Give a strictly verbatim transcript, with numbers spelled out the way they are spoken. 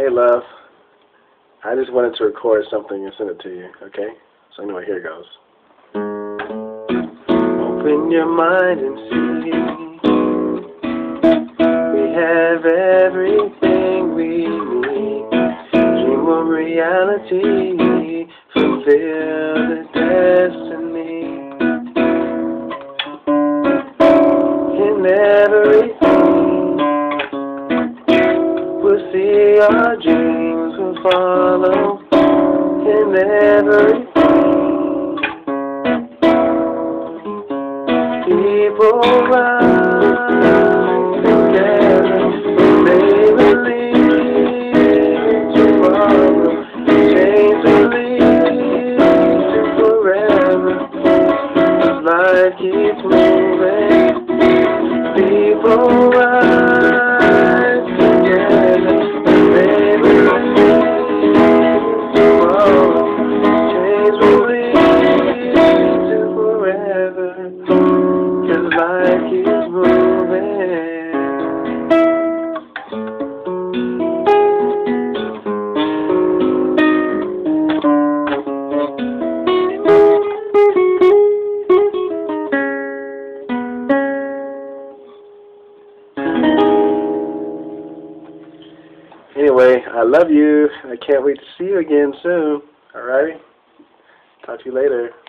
Hey, love. I just wanted to record something and send it to you, okay? So anyway, here it goes. Open your mind and see. We have everything we need. Dream of reality. Fulfill the destiny. In everything, we'll see our dreams will follow. In everything, people rise together. They believe tomorrow. Change will lead to forever. Life keeps moving. People rise together. They believe tomorrow. Change will lead to forever. 'Cause life keeps moving. Anyway, I love you. I can't wait to see you again soon. Alright? Talk to you later.